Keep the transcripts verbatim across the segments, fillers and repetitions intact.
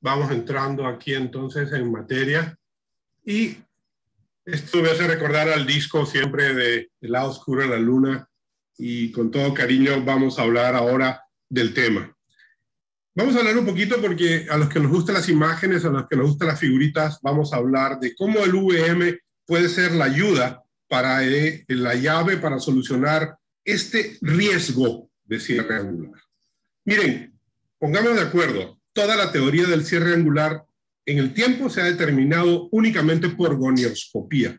vamos entrando aquí entonces en materia. Y esto me hace recordar al disco siempre de El lado oscuro de la luna. Y con todo cariño vamos a hablar ahora del tema. Vamos a hablar un poquito porque a los que nos gustan las imágenes, a los que nos gustan las figuritas, vamos a hablar de cómo el V M puede ser la ayuda para eh, la llave para solucionar este riesgo de cierre angular. Miren, pongámonos de acuerdo, toda la teoría del cierre angular en el tiempo se ha determinado únicamente por gonioscopía.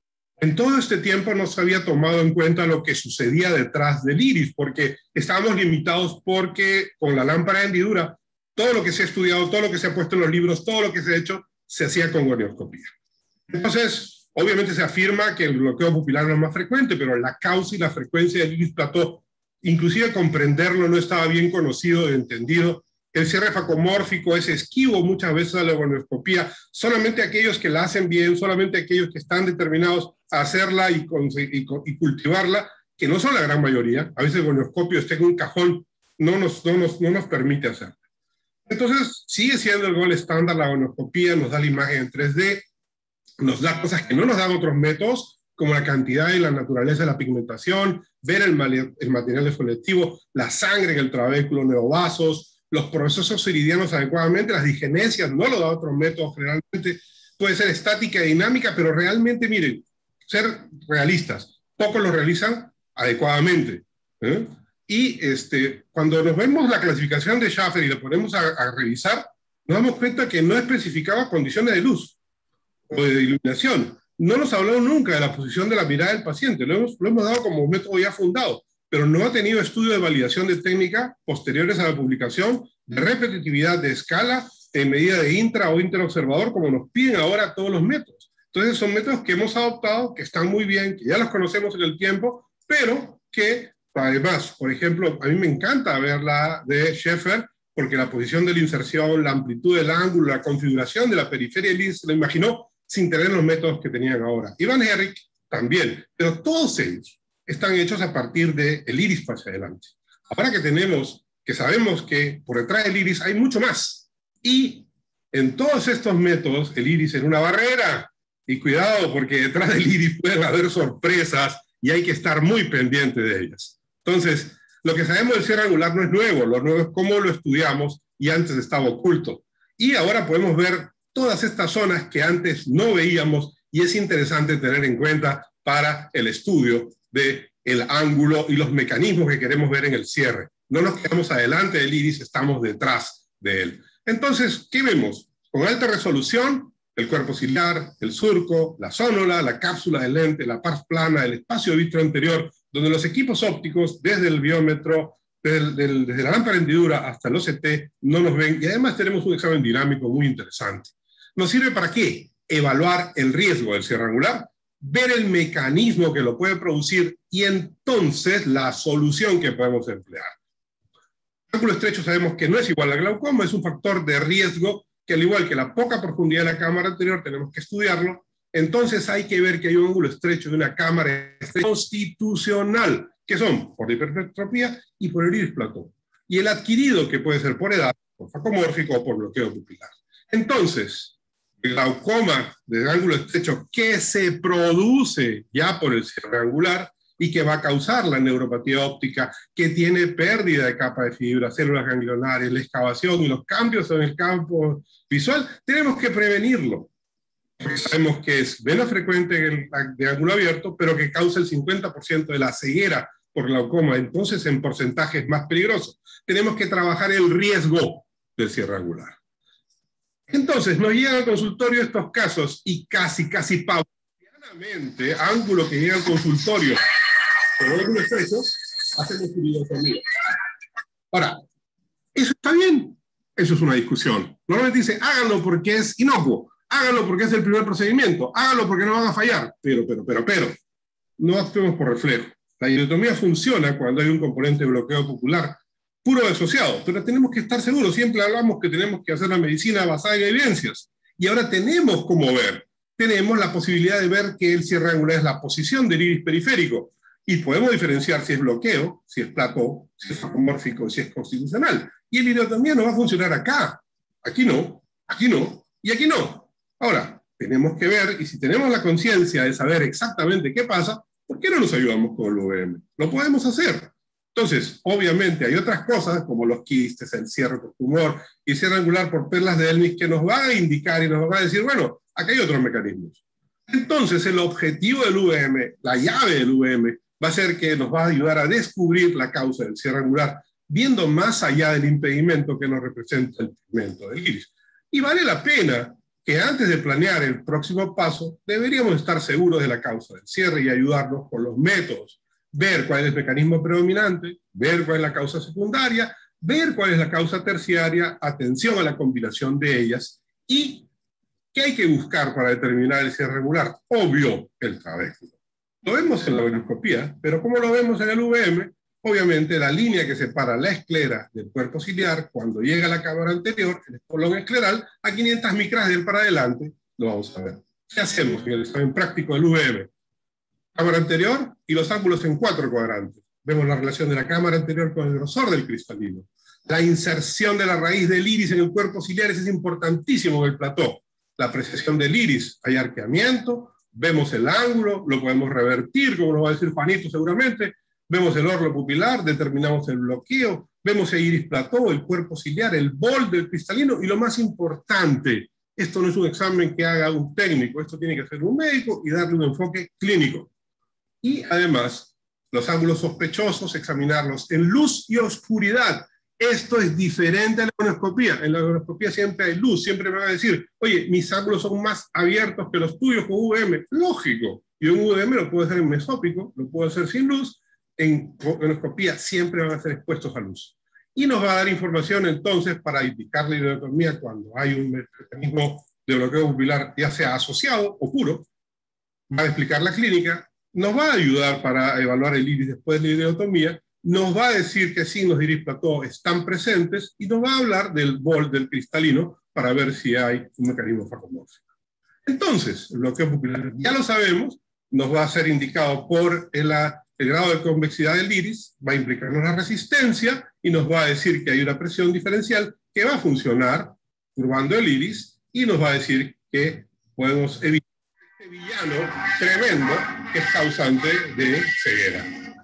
En todo este tiempo no se había tomado en cuenta lo que sucedía detrás del iris, porque estábamos limitados porque con la lámpara de hendidura, todo lo que se ha estudiado, todo lo que se ha puesto en los libros, todo lo que se ha hecho, se hacía con gonioscopía. Entonces, obviamente se afirma que el bloqueo pupilar no es más frecuente, pero la causa y la frecuencia del iris plató, inclusive comprenderlo no estaba bien conocido y entendido. El cierre facomórfico es esquivo muchas veces a la gonioscopía. Solamente aquellos que la hacen bien, solamente aquellos que están determinados a hacerla y, y, y cultivarla, que no son la gran mayoría. A veces el gonioscopio está en un cajón, no nos, no nos, no nos permite hacerla. Entonces, sigue siendo el gol estándar la gonioscopía, nos da la imagen en tres D, nos da cosas que no nos dan otros métodos, como la cantidad y la naturaleza de la pigmentación, ver el, el material defoliativo, la sangre en el trabéculo, neovasos, los procesos iridianos adecuadamente, las digenesias, no lo da otro método generalmente, puede ser estática y dinámica, pero realmente, miren, ser realistas, pocos lo realizan adecuadamente. ¿eh? Y este, cuando nos vemos la clasificación de Schaffer y lo ponemos a, a revisar, nos damos cuenta que no especificaba condiciones de luz o de iluminación. No nos habló nunca de la posición de la mirada del paciente, lo hemos, lo hemos dado como un método ya fundado, pero no ha tenido estudio de validación de técnica posteriores a la publicación, de repetitividad de escala, en medida de intra o interobservador, como nos piden ahora todos los métodos. Entonces son métodos que hemos adoptado, que están muy bien, que ya los conocemos en el tiempo, pero que además, por ejemplo, a mí me encanta ver la de Schaffer, porque la posición de la inserción, la amplitud del ángulo, la configuración de la periferia del iris, se lo imaginó sin tener los métodos que tenían ahora. Ivan Herrick también, pero todos ellos están hechos a partir del iris hacia adelante. Ahora que tenemos, que sabemos que por detrás del iris hay mucho más, y en todos estos métodos el iris es una barrera, y cuidado porque detrás del iris pueden haber sorpresas y hay que estar muy pendiente de ellas. Entonces, lo que sabemos del cierre angular no es nuevo, lo nuevo es cómo lo estudiamos y antes estaba oculto. Y ahora podemos ver todas estas zonas que antes no veíamos y es interesante tener en cuenta para el estudio del ángulo y los mecanismos que queremos ver en el cierre. No nos quedamos adelante del iris, estamos detrás de él. Entonces, ¿qué vemos? Con alta resolución, el cuerpo ciliar, el surco, la zónula, la cápsula del lente, la pars plana, el espacio de vitro anterior, donde los equipos ópticos, desde el biómetro, desde, el, del, desde la lámpara de hendidura hasta el O C T, no nos ven, y además tenemos un examen dinámico muy interesante. ¿Nos sirve para qué? Evaluar el riesgo del cierre angular, ver el mecanismo que lo puede producir y entonces la solución que podemos emplear. El ángulo estrecho sabemos que no es igual al glaucoma, es un factor de riesgo que al igual que la poca profundidad de la cámara anterior tenemos que estudiarlo. Entonces hay que ver que hay un ángulo estrecho de una cámara constitucional, que son por hipermetropía y por el iris plató. Y el adquirido, que puede ser por edad, por facomórfico o por bloqueo pupilar. Entonces, el glaucoma de ángulo estrecho que se produce ya por el cierre angular y que va a causar la neuropatía óptica, que tiene pérdida de capa de fibra, células ganglionares, la excavación y los cambios en el campo visual, tenemos que prevenirlo. Porque sabemos que es menos frecuente de ángulo abierto, pero que causa el cincuenta por ciento de la ceguera por glaucoma, entonces en porcentajes más peligrosos. Tenemos que trabajar el riesgo del cierre angular. Entonces, nos llegan al consultorio estos casos y casi, casi paulatinamente, ángulo que llega al consultorio con ángulo estrecho, hacemos iridotomía. Ahora, ¿eso está bien? Eso es una discusión. Normalmente dice, háganlo porque es inocuo, háganlo porque es el primer procedimiento, háganlo porque no van a fallar, pero, pero, pero, pero, no actuemos por reflejo. La iridotomía funciona cuando hay un componente de bloqueo pupilar puro asociado, pero tenemos que estar seguros. Siempre hablamos que tenemos que hacer la medicina basada en evidencias. Y ahora tenemos cómo ver. Tenemos la posibilidad de ver que el cierre angular es la posición del iris periférico. Y podemos diferenciar si es bloqueo, si es plató, si es facomórfico, si es constitucional. Y el iridotomía no va a funcionar acá. Aquí no. Aquí no, y aquí no. Ahora, tenemos que ver, y si tenemos la conciencia de saber exactamente qué pasa, ¿por qué no nos ayudamos con el U V M? Lo podemos hacer. Entonces, obviamente hay otras cosas, como los quistes, el cierre por tumor, y cierre angular por perlas de Elmis, que nos va a indicar y nos va a decir, bueno, aquí hay otros mecanismos. Entonces, el objetivo del U V M, la llave del U V M, va a ser que nos va a ayudar a descubrir la causa del cierre angular, viendo más allá del impedimento que nos representa el pigmento del iris. Y vale la pena que antes de planear el próximo paso, deberíamos estar seguros de la causa del cierre y ayudarnos con los métodos. Ver cuál es el mecanismo predominante, ver cuál es la causa secundaria, ver cuál es la causa terciaria, atención a la combinación de ellas, y qué hay que buscar para determinar el cierre angular. Obvio, el trabéculo. Lo vemos en la venoscopía, pero como lo vemos en el U V M, obviamente la línea que separa la esclera del cuerpo ciliar, cuando llega a la cámara anterior, el espolón escleral, a quinientas micras de él para adelante, lo vamos a ver. ¿Qué hacemos en el examen práctico del U V M? Cámara anterior y los ángulos en cuatro cuadrantes. Vemos la relación de la cámara anterior con el grosor del cristalino. La inserción de la raíz del iris en el cuerpo ciliar es importantísimo en el plató. La apreciación del iris, hay arqueamiento, vemos el ángulo, lo podemos revertir, como lo va a decir Juanito seguramente, vemos el orlo pupilar, determinamos el bloqueo, vemos el iris plató, el cuerpo ciliar, el bol del cristalino, y lo más importante, esto no es un examen que haga un técnico, esto tiene que hacer un médico y darle un enfoque clínico. Y además, los ángulos sospechosos, examinarlos en luz y oscuridad. Esto es diferente a la venoscopía. En la venoscopía siempre hay luz, siempre me van a decir, oye, mis ángulos son más abiertos que los tuyos con U V M. Lógico. Yo en U V M lo puedo hacer en mesópico, lo puedo hacer sin luz. En venoscopía siempre van a ser expuestos a luz. Y nos va a dar información entonces para indicar la iridotomía cuando hay un mecanismo de bloqueo pupilar, ya sea asociado o puro. Va a explicar la clínica, nos va a ayudar para evaluar el iris después de la iridotomía, nos va a decir qué signos de iris plató están presentes y nos va a hablar del bol del cristalino para ver si hay un mecanismo facomórfico. Entonces, el bloqueo pupilar, ya lo sabemos, nos va a ser indicado por el, el grado de convexidad del iris, va a implicarnos la resistencia y nos va a decir que hay una presión diferencial que va a funcionar curvando el iris y nos va a decir que podemos evitar este villano tremendo que es causante de ceguera.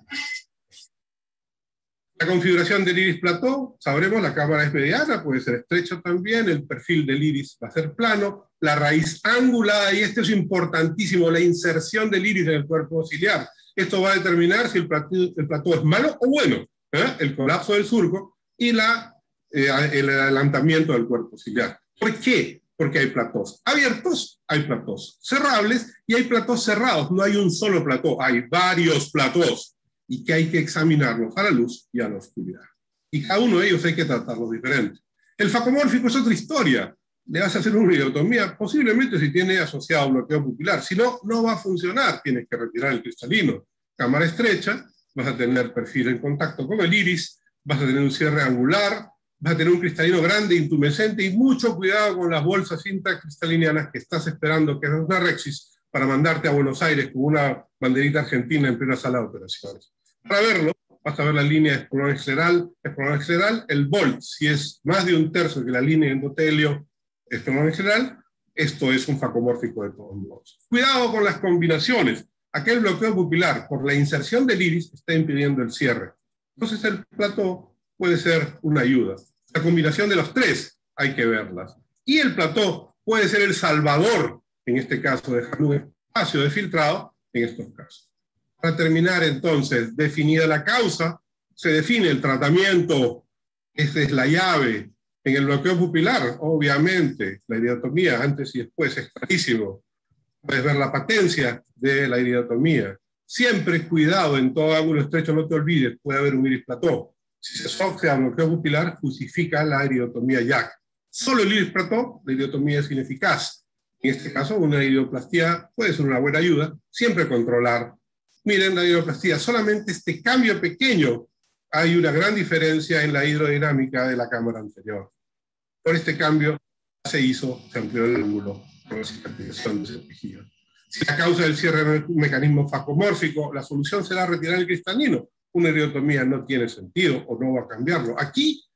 La configuración del iris plató, sabremos, la cámara es mediana, puede ser estrecha también, el perfil del iris va a ser plano, la raíz angulada, y esto es importantísimo, la inserción del iris en el cuerpo ciliar. Esto va a determinar si el plató, el plató es malo o bueno, ¿eh? El colapso del surco y la, eh, el adelantamiento del cuerpo ciliar. ¿Por qué? Porque hay platós abiertos, hay platós cerrables y hay platós cerrados. No hay un solo plató, hay varios platós. Y que hay que examinarlos a la luz y a la oscuridad. Y cada uno de ellos hay que tratarlos diferente. El facomórfico es otra historia. Le vas a hacer una iridotomía, posiblemente si tiene asociado bloqueo pupilar. Si no, no va a funcionar. Tienes que retirar el cristalino. Cámara estrecha, vas a tener perfil en contacto con el iris, vas a tener un cierre angular, vas a tener un cristalino grande, intumescente, y mucho cuidado con las bolsas intracristalinas que estás esperando que es una rexis para mandarte a Buenos Aires con una banderita argentina en plena sala de operaciones. Para verlo, vas a ver la línea de espolón escleral, espolón escleral, el bol, si es más de un tercio que la línea endotelio espolón escleral, esto es un facomórfico de todos modos. Cuidado con las combinaciones. Aquel bloqueo pupilar por la inserción del iris está impidiendo el cierre. Entonces el plató puede ser una ayuda. La combinación de los tres hay que verlas. Y el plató puede ser el salvador, en este caso, dejar un espacio de filtrado en estos casos. Para terminar, entonces, definida la causa, se define el tratamiento, esta es la llave. En el bloqueo pupilar, obviamente, la iridotomía antes y después es clarísimo. Puedes ver la patencia de la iridotomía. Siempre cuidado en todo ángulo estrecho, no te olvides, puede haber un iris plató. Si se asocia al bloqueo pupilar, justifica la iridotomía Y A C. Solo el iris plató, la iridotomía es ineficaz. En este caso, una iridoplastía puede ser una buena ayuda, siempre controlar. Miren la iridoplastía, solamente este cambio pequeño, hay una gran diferencia en la hidrodinámica de la cámara anterior. Por este cambio se hizo, se amplió el ángulo con la cicatrización de ese tejido. Si la causa del cierre es un mecanismo facomórfico, la solución será retirar el cristalino. Una iridotomía no tiene sentido o no va a cambiarlo. Aquí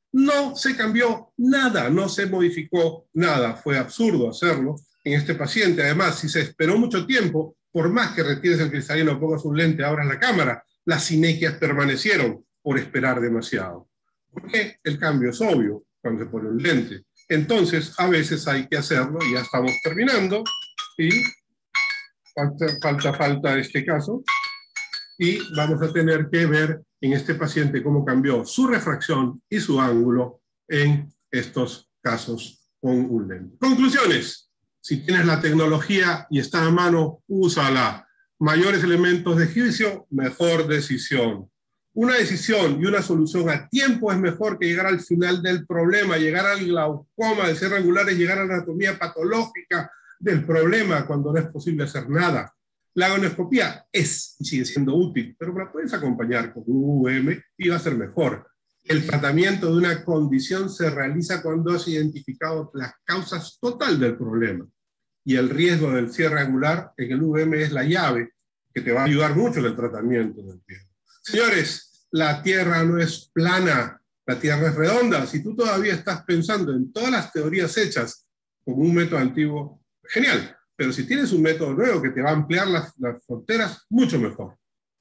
No se cambió nada, no se modificó nada. Fue absurdo hacerlo en este paciente. Además, si se esperó mucho tiempo, por más que retires el cristalino, pongas un lente, abras la cámara, las sinequias permanecieron por esperar demasiado. Porque el cambio es obvio cuando se pone un lente. Entonces, a veces hay que hacerlo, y ya estamos terminando, y falta, falta, falta este caso, y vamos a tener que ver en este paciente cómo cambió su refracción y su ángulo en estos casos con un lente. Conclusiones. Si tienes la tecnología y está a mano, úsala. Mayores elementos de juicio, mejor decisión. Una decisión y una solución a tiempo es mejor que llegar al final del problema, llegar al glaucoma de ser angulares, llegar a la anatomía patológica del problema cuando no es posible hacer nada. La gonoscopía es y sigue siendo útil, pero la puedes acompañar con un U V M y va a ser mejor. El tratamiento de una condición se realiza cuando has identificado las causas total del problema. Y el riesgo del cierre angular en el U V M es la llave que te va a ayudar mucho en el tratamiento del riesgo. Señores, la Tierra no es plana, la Tierra es redonda. Si tú todavía estás pensando en todas las teorías hechas con un método antiguo, genial. Pero si tienes un método nuevo que te va a ampliar las, las fronteras, mucho mejor.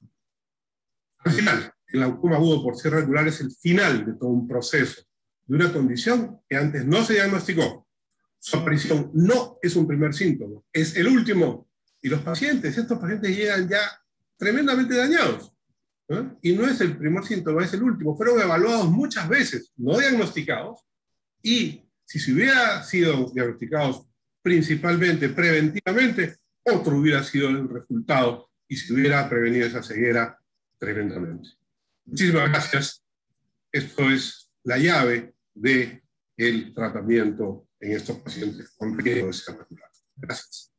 Al final, el glaucoma agudo por cierre angular es el final de todo un proceso, de una condición que antes no se diagnosticó. Su aparición no es un primer síntoma, es el último. Y los pacientes, estos pacientes llegan ya tremendamente dañados. ¿Eh? Y no es el primer síntoma, es el último. Fueron evaluados muchas veces, no diagnosticados, y si se hubiera sido diagnosticados principalmente preventivamente, otro hubiera sido el resultado y se hubiera prevenido esa ceguera tremendamente. Muchísimas gracias. Esto es la llave del tratamiento en estos pacientes con riesgo de cierre angular. Gracias.